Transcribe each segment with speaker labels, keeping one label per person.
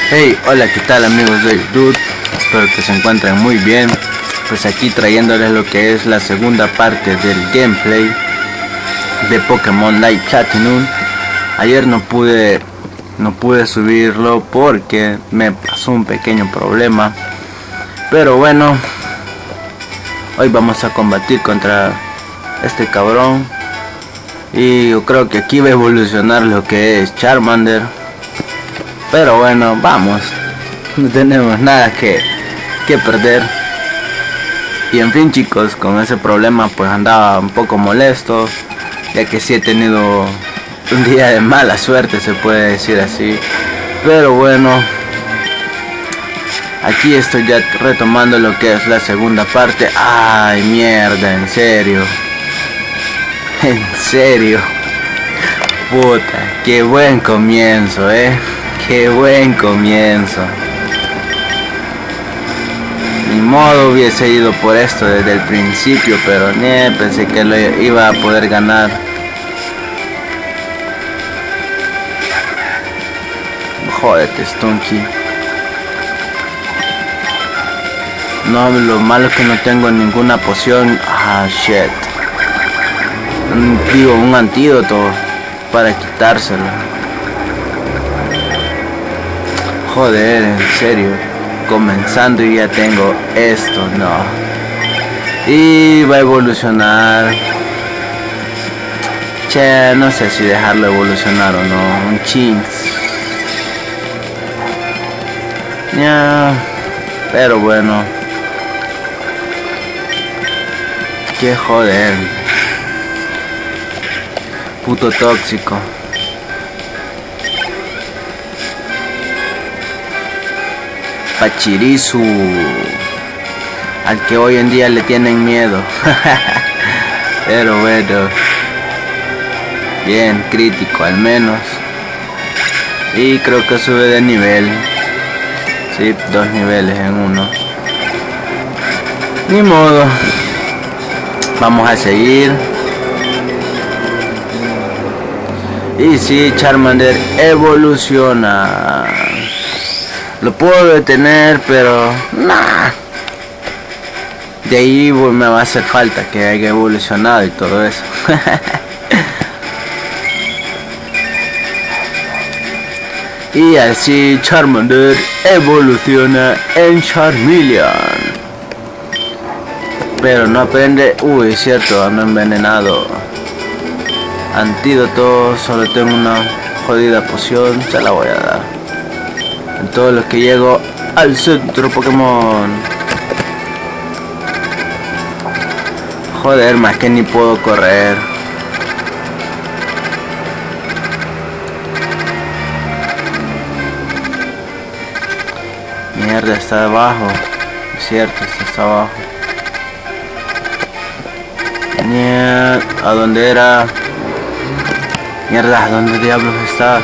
Speaker 1: Hey, hola, ¿qué tal amigos de YouTube? Espero que se encuentren muy bien. Pues aquí trayéndoles lo que es la segunda parte del gameplay de Pokémon Light Platinum. Ayer no pude subirlo porque me pasó un pequeño problema. Pero bueno, hoy vamos a combatir contra este cabrón. Y yo creo que aquí va a evolucionar lo que es Charmander. Pero bueno, vamos. No tenemos nada que perder. Y en fin, chicos, con ese problema pues andaba un poco molesto, ya que sí he tenido un día de mala suerte, se puede decir así. Pero bueno, aquí estoy ya retomando lo que es la segunda parte. Ay, mierda, en serio. En serio. Puta, qué buen comienzo, qué buen comienzo. Ni modo hubiese ido por esto desde el principio, pero pensé que lo iba a poder ganar. Jódete, Stunky. No, lo malo es que no tengo ninguna poción. Ah, shit. Digo, un antídoto para quitárselo. Joder, en serio. Comenzando y ya tengo esto, no. Y va a evolucionar. Che, no sé si dejarlo evolucionar o no. Un Chinx. Ya. Pero bueno. Qué joder. Puto tóxico. Pachirisu, al que hoy en día le tienen miedo. Pero bueno, bien crítico al menos. Y creo que sube de nivel. Sí, 2 niveles en uno. Ni modo. Vamos a seguir. Y sí, Charmander evoluciona. Lo puedo detener, pero nah. De ahí me va a hacer falta que haya evolucionado y todo eso. Y así Charmander evoluciona en Charmeleon. Pero no aprende. Uy, es cierto, ando envenenado. Antídoto, solo tengo una jodida poción, se la voy a dar. En todo lo que llego al centro Pokémon. Joder, más que ni puedo correr. Mierda, está abajo. Es cierto, está abajo. Mierda, ¿a dónde era? Mierda, ¿a dónde diablos está?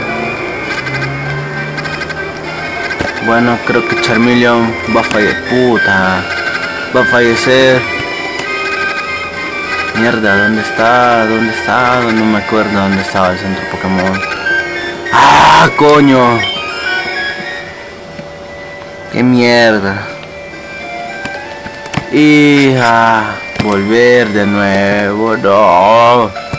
Speaker 1: Bueno, creo que Charmeleon va a fallecer. Puta, va a fallecer. Mierda, ¿dónde está? ¿Dónde está? No me acuerdo dónde estaba el centro Pokémon. ¡Ah, coño! ¡Qué mierda! Y volver de nuevo. No.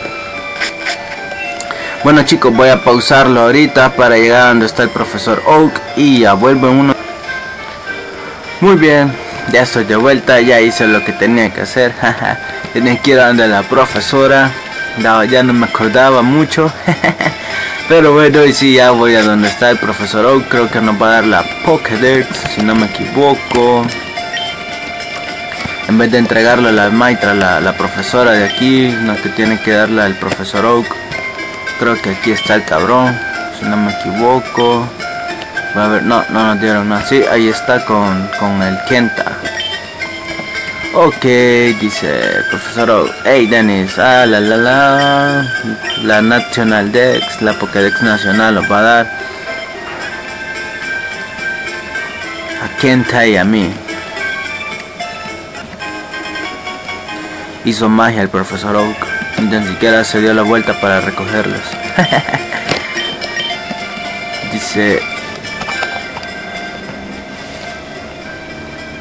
Speaker 1: Bueno, chicos, voy a pausarlo ahorita para llegar a donde está el profesor Oak y ya vuelvo en uno. Muy bien, ya estoy de vuelta, ya hice lo que tenía que hacer. Tenía que ir a donde la profesora. No, ya no me acordaba mucho. Pero bueno, y sí, ya voy a donde está el profesor Oak. Creo que nos va a dar la Pokédex, si no me equivoco. En vez de entregarle la Maitra, la profesora de aquí, no, que tiene que darle al profesor Oak. Creo que aquí está el cabrón, si no me equivoco. A ver, no nos dieron nada. Sí, ahí está con el Kenta. Ok, dice el profesor Oak. Hey Dennis, la National Dex, la Pokédex nacional os va a dar a Kenta y a mí. Hizo magia el profesor Oak. Ni siquiera se dio la vuelta para recogerlos. Dice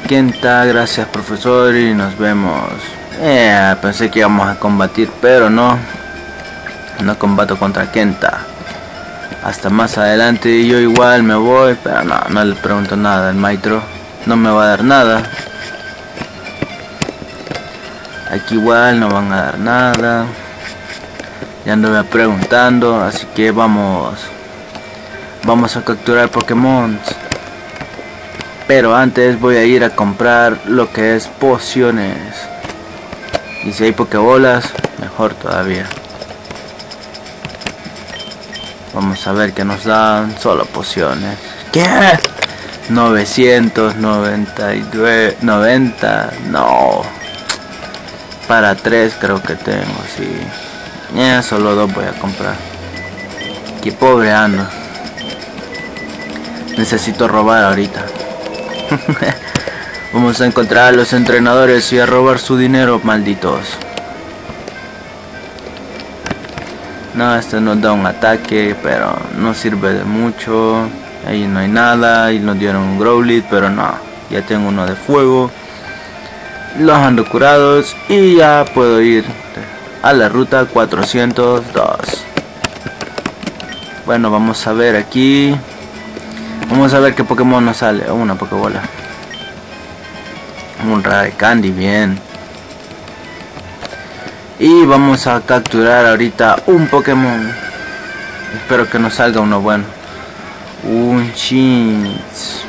Speaker 1: Kenta, gracias profesor y nos vemos. Pensé que íbamos a combatir, pero no combato contra Kenta. Hasta más adelante. Yo igual me voy, pero no le pregunto nada. El maestro no me va a dar nada. Aquí igual no van a dar nada. Ya anduve preguntando, así que vamos a capturar Pokémon. Pero antes voy a ir a comprar lo que es pociones. Y si hay Pokébolas, mejor todavía. Vamos a ver qué nos dan. Solo pociones. ¿Qué? 992, 90. No. Para 3 creo que tengo, sí. Solo 2 voy a comprar. Qué pobre ando. Necesito robar ahorita. Vamos a encontrar a los entrenadores y a robar su dinero, malditos. No, este nos da un ataque, pero no sirve de mucho. Ahí no hay nada. Y nos dieron un Growlithe, pero no. Ya tengo uno de fuego. Los ando curados y ya puedo ir a la ruta 402. Bueno, vamos a ver aquí. Vamos a ver qué Pokémon nos sale. Una Pokébola. Un Rare Candy, bien. Y vamos a capturar ahorita un Pokémon. Espero que nos salga uno bueno. Un Shinx.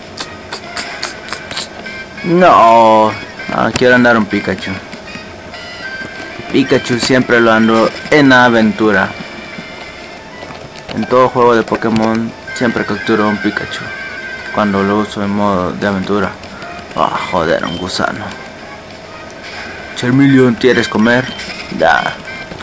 Speaker 1: No, quiero andar un Pikachu. Pikachu siempre lo ando en aventura. En todo juego de Pokémon siempre capturo un Pikachu cuando lo uso en modo de aventura. Joder, un gusano. Charmeleon, ¿quieres comer? Da.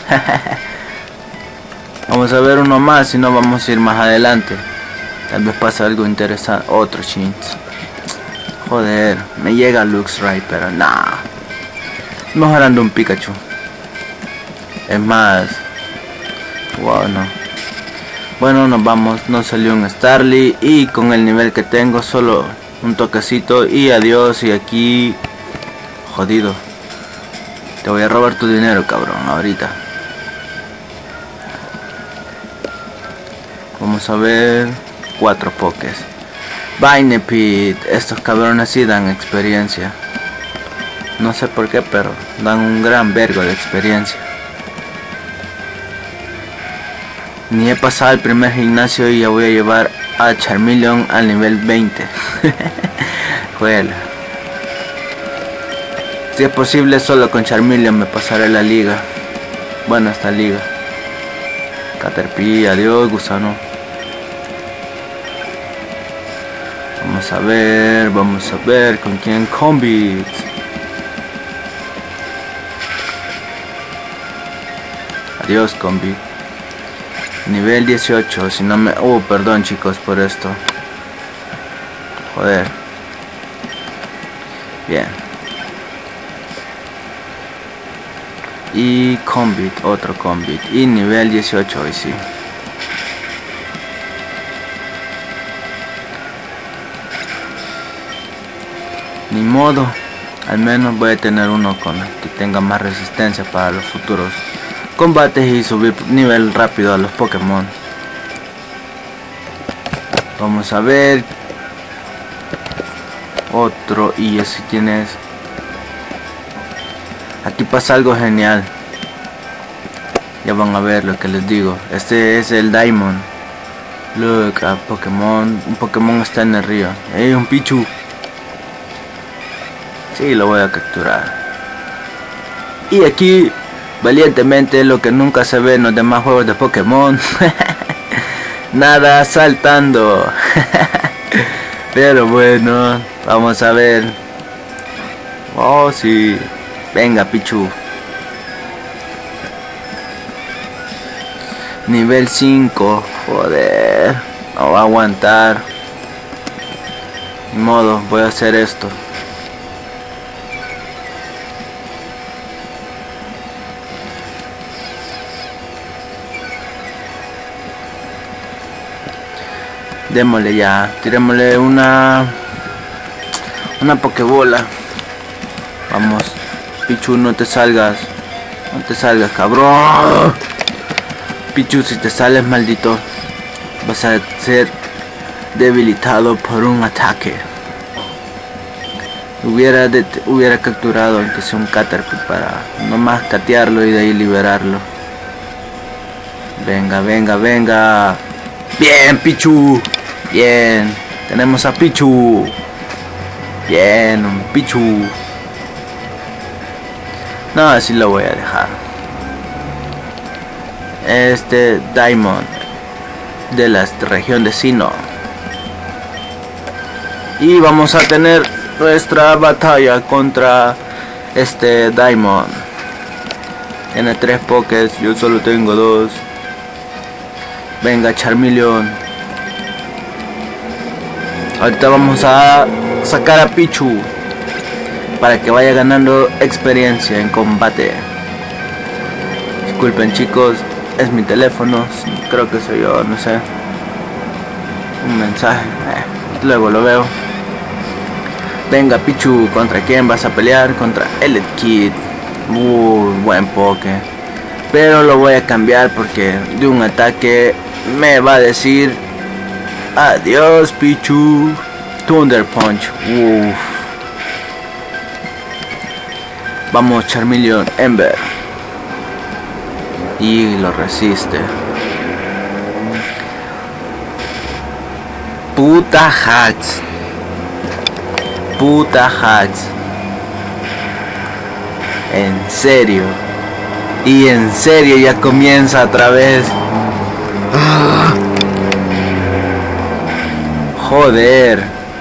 Speaker 1: Vamos a ver uno más, si no vamos a ir más adelante. Tal vez pasa algo interesante. Otro Shinx. Joder, me llega Luxray, pero nah. Mejorando un Pikachu. Es más. Wow, no. Bueno, nos vamos. Nos salió un Starly. Y con el nivel que tengo, solo un toquecito. Y adiós. Y aquí. Jodido. Te voy a robar tu dinero, cabrón. Ahorita. Vamos a ver. 4 Pokés. Vinepit. Estos cabrones sí dan experiencia. No sé por qué, pero dan un gran vergo de experiencia. Ni he pasado el primer gimnasio y ya voy a llevar a Charmeleon al nivel 20. Juela. Si es posible, solo con Charmeleon me pasaré la liga. Bueno, esta liga. Caterpie, adiós, gusano. Vamos a ver con quién Combit. Adiós, Combit. Nivel 18, si no me... perdón chicos por esto. Joder. Bien. Y Combit, otro Combit. Y nivel 18 hoy sí. Ni modo. Al menos voy a tener uno con que tenga más resistencia para los futuros combates y subir nivel rápido a los Pokémon. Vamos a ver. Otro. Y ese quién es. Aquí pasa algo genial. Ya van a ver lo que les digo. Este es el Diamond. Look, a Pokémon. Un Pokémon está en el río. Un Pichu. Sí, lo voy a capturar. Y aquí, valientemente, lo que nunca se ve en los demás juegos de Pokémon. Nada saltando. Pero bueno, vamos a ver. Oh, sí. Venga, Pichu. Nivel 5. Joder. No va a aguantar. Ni modo, voy a hacer esto. Démosle ya, tirémosle Una pokebola. Vamos. Pichu, no te salgas. No te salgas, cabrón. Pichu, si te sales, maldito, vas a ser debilitado por un ataque. Hubiera capturado aunque sea un Caterpie para nomás catearlo y de ahí liberarlo. Venga, venga, venga. Bien, Pichu. Bien. Tenemos a Pichu. Bien, un Pichu. No, así lo voy a dejar. Este Diamond de la región de Sinnoh. Y vamos a tener nuestra batalla contra este Diamond. Tiene 3 pokés, yo solo tengo 2. Venga, Charmeleon. Ahorita vamos a sacar a Pichu para que vaya ganando experiencia en combate. Disculpen, chicos, es mi teléfono, creo que soy yo, no sé. Un mensaje, luego lo veo. Venga, Pichu, ¿contra quién vas a pelear? Contra Elekid. Buen poke. Pero lo voy a cambiar porque de un ataque me va a decir adiós, Pichu. Thunder Punch. Vamos, Charmeleon, Ember. Y lo resiste. Puta hacks. Puta hacks. En serio. Y en serio ya comienza otra vez. Joder.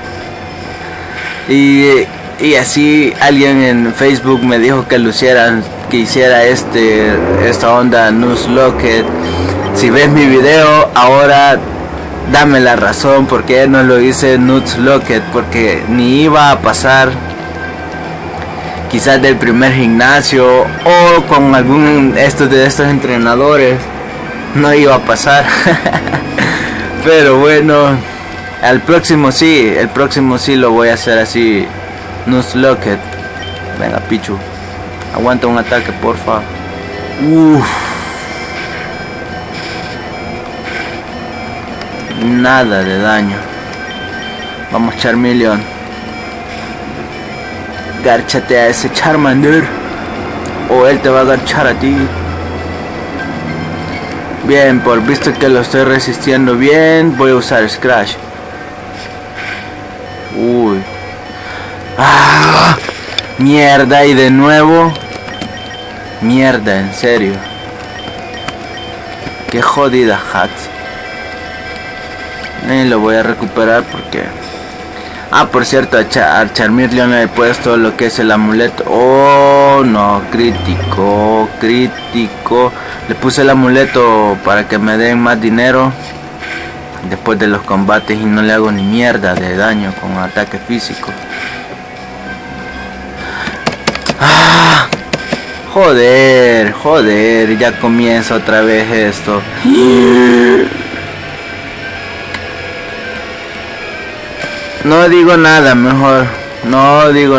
Speaker 1: Y así alguien en Facebook me dijo que lo hicieran, que hiciera esta onda Nuzlocke. Si ves mi video ahora, dame la razón porque no lo hice Nuzlocke, porque ni iba a pasar quizás del primer gimnasio o con algún de estos entrenadores, no iba a pasar. Pero bueno, el próximo sí lo voy a hacer así, Nuzlocke. Venga, Pichu, aguanta un ataque, porfa. Nada de daño. Vamos, Charmeleon, gárchate a ese Charmander o él te va a garchar a ti. Bien, por visto que lo estoy resistiendo bien, voy a usar Scratch. Mierda, y de nuevo. Mierda, en serio. Qué jodida hacks. Lo voy a recuperar porque... por cierto, a Charmeleon le he puesto lo que es el amuleto. Oh, no, crítico. Le puse el amuleto para que me den más dinero después de los combates y no le hago ni mierda de daño con ataque físico. Joder, ya comienza otra vez esto. No digo nada, mejor. No digo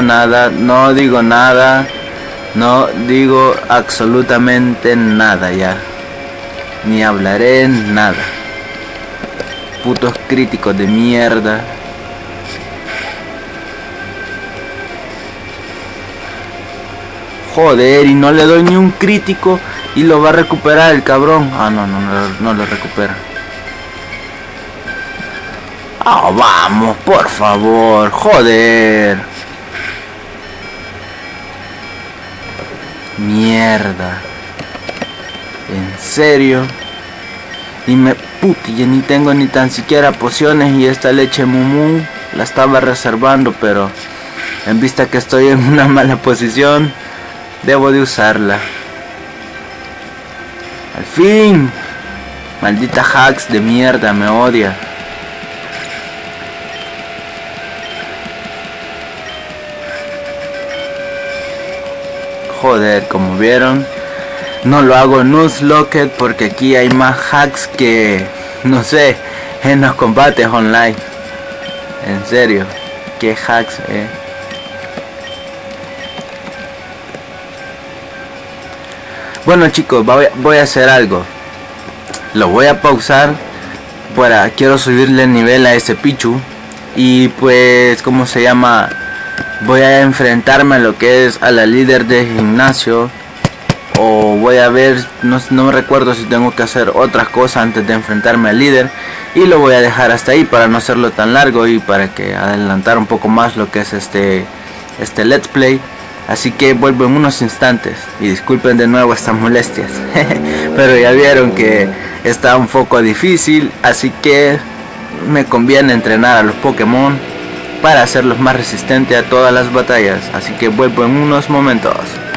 Speaker 1: absolutamente nada ya. Ni hablaré nada. Putos críticos de mierda. Joder, y no le doy ni un crítico y lo va a recuperar el cabrón. No lo recupera. Vamos, por favor, joder. Mierda. En serio. Ya ni tengo ni tan siquiera pociones y esta leche Mumu la estaba reservando, pero en vista que estoy en una mala posición, debo de usarla. Al fin. Maldita hacks de mierda, me odia. Joder, como vieron, no lo hago Nuzlocke porque aquí hay más hacks que, no sé, en los combates online. En serio, qué hacks, Bueno chicos, voy a hacer algo. Lo voy a pausar. Quiero subirle el nivel a ese Pichu. Y pues, ¿cómo se llama? Voy a enfrentarme a lo que es a la líder de gimnasio. O voy a ver, no me recuerdo si tengo que hacer otras cosas antes de enfrentarme al líder. Y lo voy a dejar hasta ahí para no hacerlo tan largo y para que adelantar un poco más lo que es este let's play. Así que vuelvo en unos instantes y disculpen de nuevo estas molestias. Pero ya vieron que está un poco difícil, así que me conviene entrenar a los Pokémon para hacerlos más resistentes a todas las batallas. Así que vuelvo en unos momentos.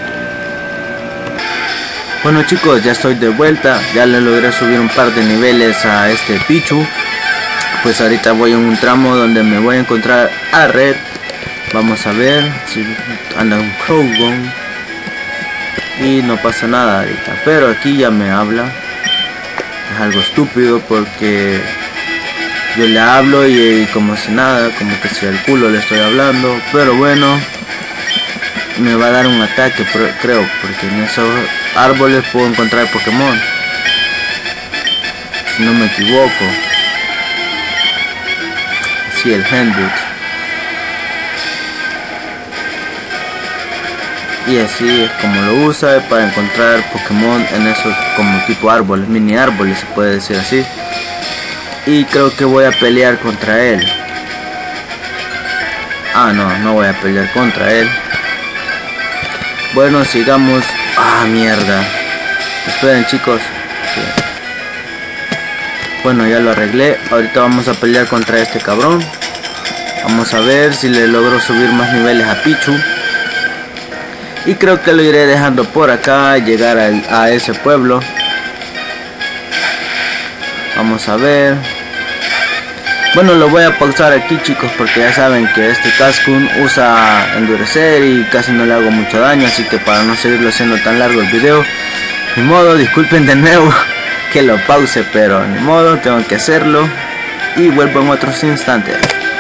Speaker 1: Bueno chicos, ya estoy de vuelta, ya le logré subir un par de niveles a este Pichu. Pues ahorita voy en un tramo donde me voy a encontrar a Red. Vamos a ver si anda un Croagunk. Y no pasa nada ahorita, pero aquí ya me habla. Es algo estúpido porque yo le hablo y como si nada, como que si al culo le estoy hablando. Pero bueno, me va a dar un ataque, creo, porque en esos árboles puedo encontrar Pokémon, si no me equivoco. Sí, el Handbook. Y así es como lo usa para encontrar Pokémon en esos como tipo árboles, mini árboles se puede decir así. Y creo que voy a pelear contra él. Ah, no voy a pelear contra él. Bueno, sigamos. Ah, mierda. Esperen chicos. Bueno, ya lo arreglé. Ahorita vamos a pelear contra este cabrón. Vamos a ver si le logro subir más niveles a Pichu. Y creo que lo iré dejando por acá, llegar a ese pueblo. Vamos a ver. Bueno, lo voy a pausar aquí chicos, porque ya saben que este Cascoon usa endurecer y casi no le hago mucho daño. Así que para no seguirlo haciendo tan largo el video, ni modo, disculpen de nuevo que lo pause, pero ni modo, tengo que hacerlo. Y vuelvo en otros instantes.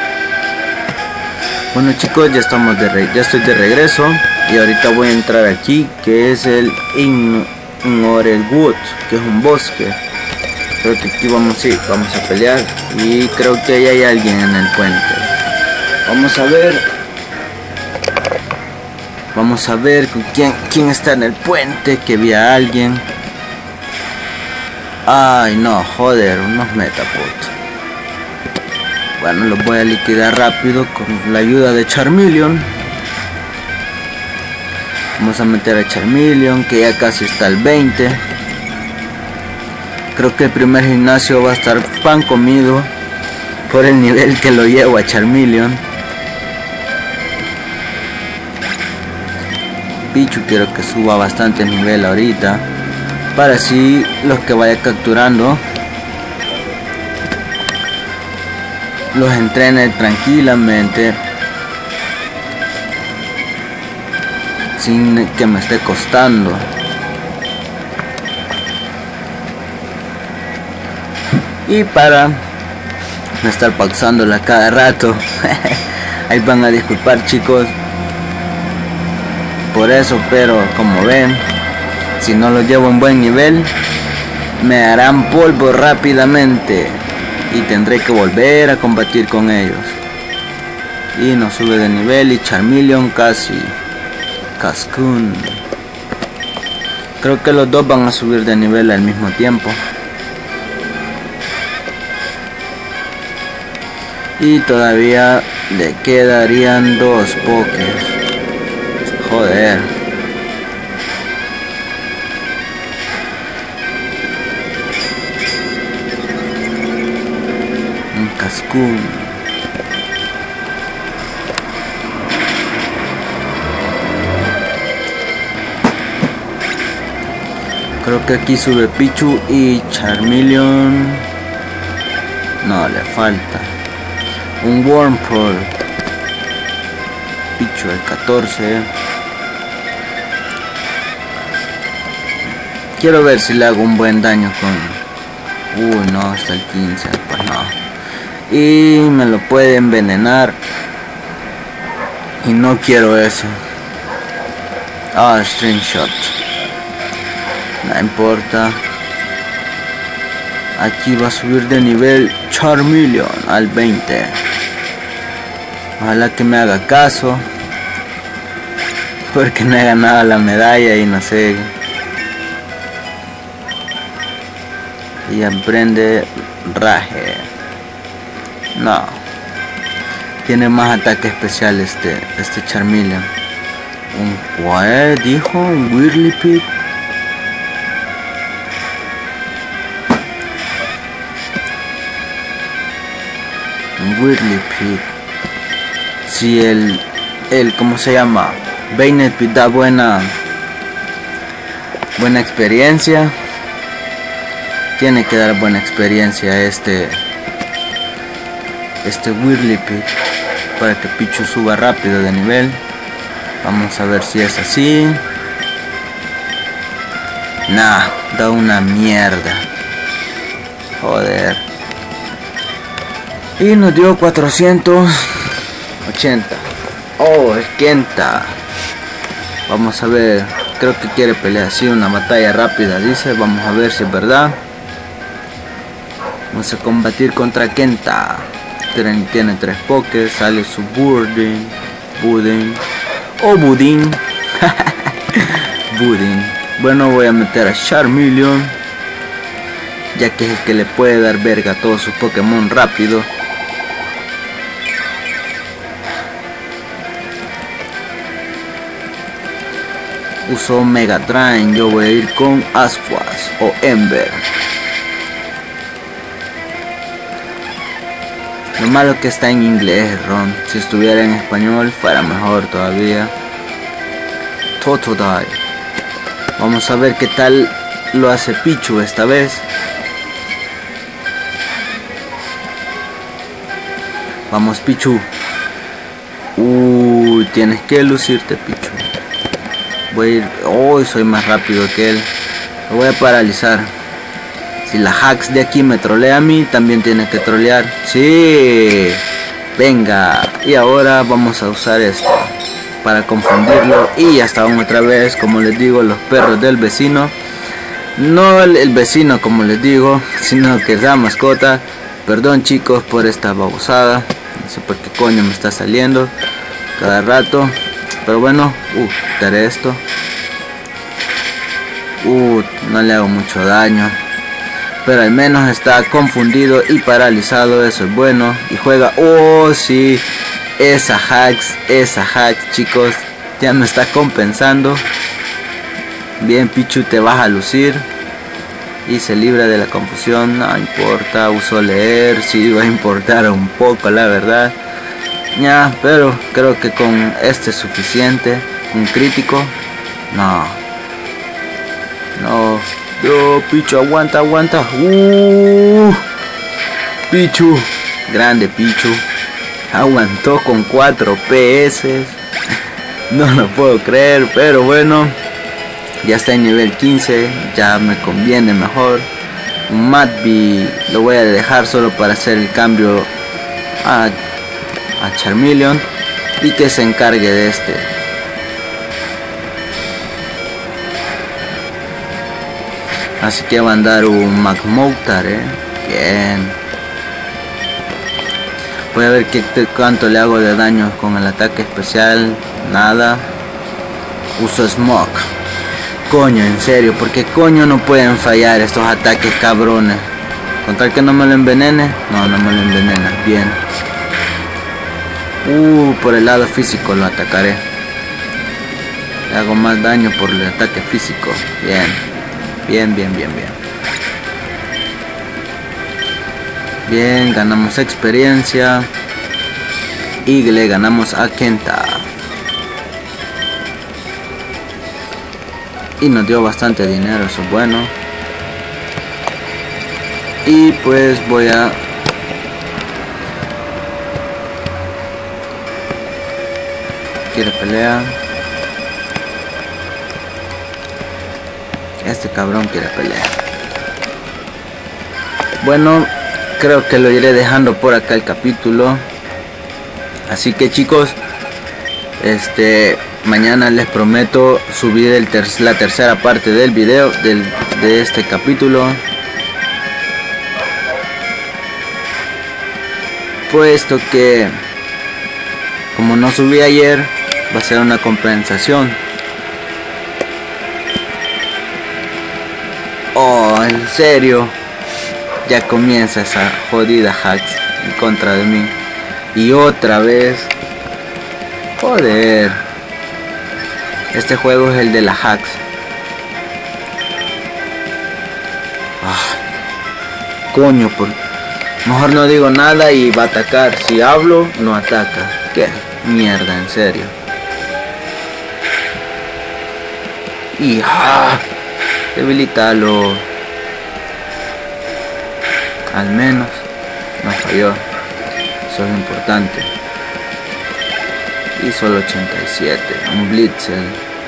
Speaker 1: Bueno chicos, ya estoy de regreso. Y ahorita voy a entrar aquí, que es el Ignorewood, que es un bosque. Creo que aquí vamos a pelear. Y creo que ahí hay alguien en el puente. Vamos a ver con quién está en el puente, que vi a alguien. Ay no, joder, unos Metapod. Bueno, los voy a liquidar rápido con la ayuda de Charmeleon. Vamos a meter a Charmeleon, que ya casi está al 20. Creo que el primer gimnasio va a estar pan comido por el nivel que lo llevo a Charmeleon. Pichu quiero que suba bastante nivel ahorita, para así los que vaya capturando los entrene tranquilamente, sin que me esté costando. Y para no estar pausándola cada rato. Ahí van a disculpar chicos por eso, pero como ven, si no lo llevo en buen nivel, me harán polvo rápidamente y tendré que volver a combatir con ellos. Y no sube de nivel, y Charmeleon casi. Cascoon. Creo que los dos van a subir de nivel al mismo tiempo. Y todavía le quedarían 2 pokés. Joder. Un Cascoon. Creo que aquí sube Pichu y Charmeleon. No, le falta un Wurmple. Pichu el 14. Quiero ver si le hago un buen daño con... Uy, no, hasta el 15. Pues no. Y me lo puede envenenar. Y no quiero eso. Ah, String Shot. No importa. Aquí va a subir de nivel Charmeleon al 20. Ojalá que me haga caso, porque no he ganado la medalla y no sé. Y aprende Rage. No. Tiene más ataque especial este Charmeleon. ¿Un cuál dijo? ¿Un Whirlipede? Un Whirlipede. Si el ¿cómo se llama? Banepit da buena experiencia. Tiene que dar buena experiencia a este Whirlipede para que Pichu suba rápido de nivel. Vamos a ver si es así. Nah, da una mierda. Joder. Y nos dio 480. Oh, es Kenta. Vamos a ver. Creo que quiere pelear así, una batalla rápida, dice. Vamos a ver si es verdad. Vamos a combatir contra Kenta. Tiene 3 pokés. Sale su Budin. Budin. Budin. Bueno, voy a meter a Charmeleon, ya que es el que le puede dar verga a todos sus Pokémon rápido. Uso Mega Drain. Yo voy a ir con Ascuas o Ember. Lo malo que está en inglés, Ron. Si estuviera en español fuera mejor todavía. Totodile. Vamos a ver qué tal lo hace Pichu esta vez. Vamos, Pichu. Tienes que lucirte, Pichu. Voy a ir. Soy más rápido que él. Lo voy a paralizar. Si la Hacks de aquí me trolea a mí, también tiene que trolear. Sí. Venga. Y ahora vamos a usar esto para confundirlo. Y hasta otra vez, como les digo, los perros del vecino. No el vecino, como les digo, sino que es la mascota. Perdón, chicos, por esta babosada. No sé por qué coño me está saliendo cada rato. Pero bueno, daré esto. No le hago mucho daño. Pero al menos está confundido y paralizado. Eso es bueno. Y juega. Sí. Esa hacks, chicos. Ya me está compensando. Bien, Pichu, te vas a lucir. Y se libra de la confusión. No importa. Uso leer. Sí, va a importar un poco, la verdad. Ya, pero creo que con este es suficiente. Un crítico. No. Pichu, aguanta. Pichu. Grande Pichu. Aguantó con 4 PS. No lo puedo creer, pero bueno. Ya está en nivel 15. Ya me conviene mejor. Un Matby lo voy a dejar solo para hacer el cambio a Charmeleon. Y que se encargue de este. Así que va a andar un Magmouthar, Bien. Voy a ver cuánto le hago de daño con el ataque especial. Nada. Uso Smoke. Coño, en serio, porque coño no pueden fallar estos ataques cabrones. Con tal que no me lo envenene. No me lo envenena. Bien. Por el lado físico lo atacaré. Le hago más daño por el ataque físico. Bien. Bien, ganamos experiencia. Y le ganamos a Kenta. Y nos dio bastante dinero, eso es bueno. Y pues voy a... ¿Quiere pelea? Este cabrón quiere pelear. Bueno, creo que lo iré dejando por acá el capítulo. Así que chicos, mañana les prometo subir la tercera parte del video de este capítulo, puesto que como no subí ayer va a ser una compensación. Oh, en serio, ya comienza esa jodida hacks en contra de mí. Y otra vez, joder, este juego es el de las hacks. Coño, mejor no digo nada y va a atacar. Si hablo, no ataca. Qué mierda, en serio. Y debilítalo. Al menos no falló. Eso es lo importante. Y solo 87. Un Blitzel.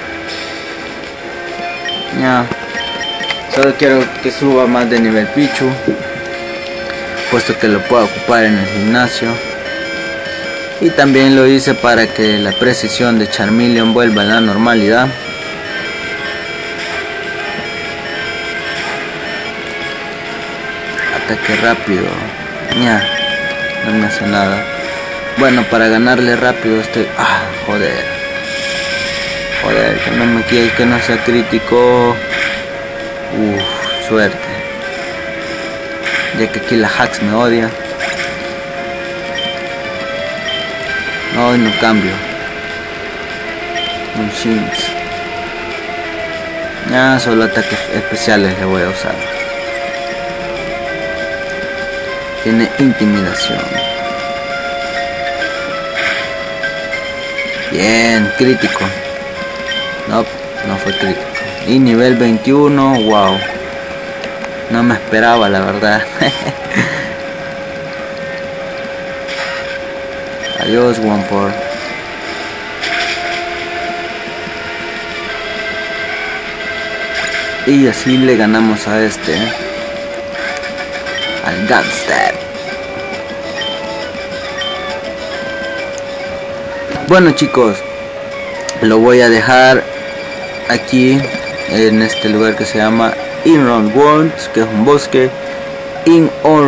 Speaker 1: Ya. Solo quiero que suba más de nivel Pichu, puesto que lo puedo ocupar en el gimnasio. Y también lo hice para que la precisión de Charmeleon vuelva a la normalidad. Ataque rápido. Ya, no me hace nada. Bueno, para ganarle rápido estoy... joder. Joder, que no me quiere, que no sea crítico. Suerte. Ya que aquí la hacks me odia. No, no cambio. Un Shins. Ya, solo ataques especiales le voy a usar. Tiene intimidación. Bien, crítico. No, no fue crítico. Y nivel 21, wow. No me esperaba, la verdad. Adiós, Womper. Y así le ganamos a este. Al Gangster. Bueno, chicos, lo voy a dejar aquí en este lugar que se llama Inron Woods, que es un bosque. In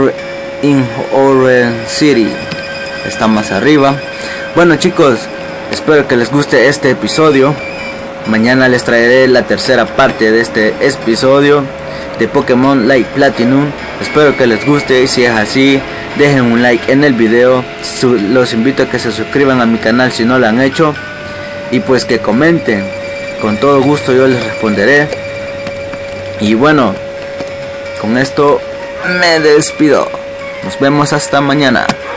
Speaker 1: Orange City está más arriba. Bueno, chicos, espero que les guste este episodio. Mañana les traeré la tercera parte de este episodio de Pokémon Light Platinum. Espero que les guste, y si es así, dejen un like en el video. Los invito a que se suscriban a mi canal si no lo han hecho, y pues que comenten. Con todo gusto yo les responderé. Y bueno, con esto me despido. Nos vemos hasta mañana.